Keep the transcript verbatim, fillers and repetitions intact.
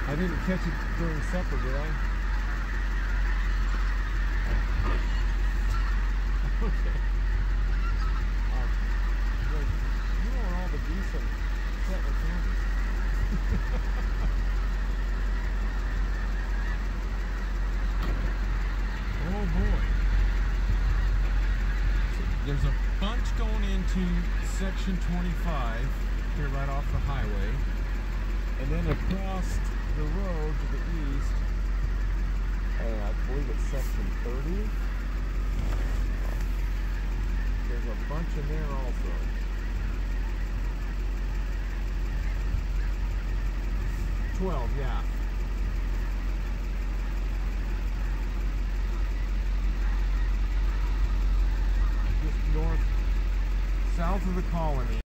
I didn't catch it during supper, did I? Okay. Um, well, you are all the geese in Sutton County. Oh boy. So there's a bunch going into section twenty-five here right off the highway. And then across the road to the east, uh, I believe it's section thirty. There's a bunch in there also. twelve, yeah. Just north, south of the colony.